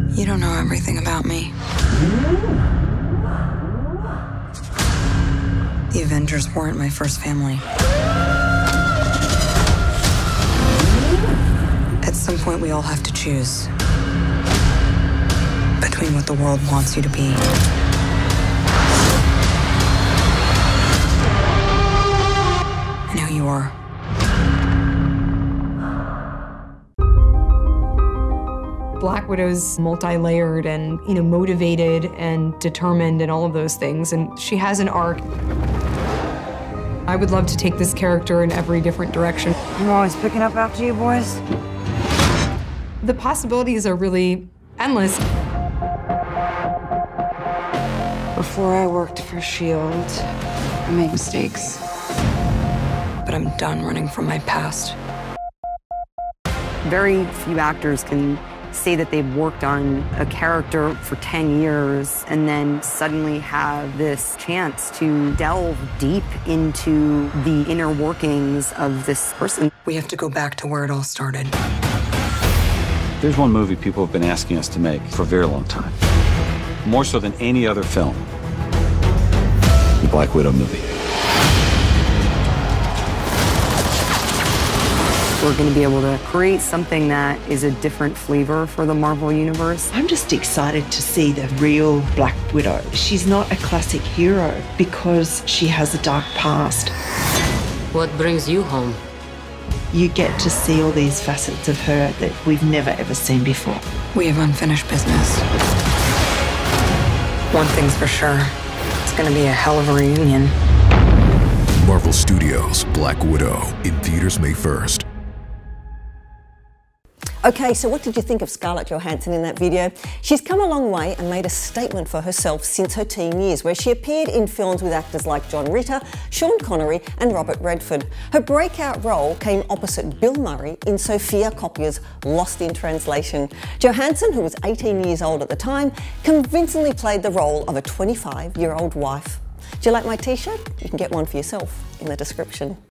You don't know everything about me. The Avengers weren't my first family. At some point, we all have to choose between what the world wants you to be and who you are. Black Widow's multi-layered and, motivated and determined and all of those things, and she has an arc. I would love to take this character in every different direction. I'm always picking up after you boys. The possibilities are really endless. Before I worked for S.H.I.E.L.D., I made mistakes. But I'm done running from my past. Very few actors can say that they've worked on a character for 10 years and then suddenly have this chance to delve deep into the inner workings of this person. We have to go back to where it all started. There's one movie people have been asking us to make for a very long time. More so than any other film. The Black Widow movie. We're going to be able to create something that is a different flavor for the Marvel Universe. I'm just excited to see the real Black Widow. She's not a classic hero because she has a dark past. What brings you home? You get to see all these facets of her that we've never ever seen before. We have unfinished business. One thing's for sure, it's gonna be a hell of a reunion. Marvel Studios' Black Widow, in theaters May 1st. Okay, so what did you think of Scarlett Johannson in that video? She's come a long way and made a statement for herself since her teen years, where she appeared in films with actors like John Ritter, Sean Connery and Robert Redford. Her breakout role came opposite Bill Murray in Sofia Coppola's Lost in Translation. Johansson, who was 18 years old at the time, convincingly played the role of a 25-year-old wife. Do you like my t-shirt? You can get one for yourself in the description.